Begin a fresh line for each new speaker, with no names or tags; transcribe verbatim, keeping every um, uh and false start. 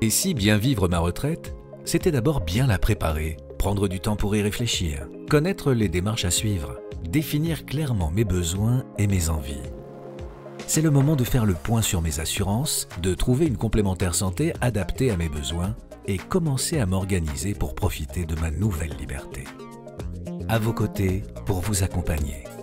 Et si bien vivre ma retraite, c'était d'abord bien la préparer, prendre du temps pour y réfléchir, connaître les démarches à suivre, définir clairement mes besoins et mes envies. C'est le moment de faire le point sur mes assurances, de trouver une complémentaire santé adaptée à mes besoins et commencer à m'organiser pour profiter de ma nouvelle liberté. À vos côtés pour vous accompagner.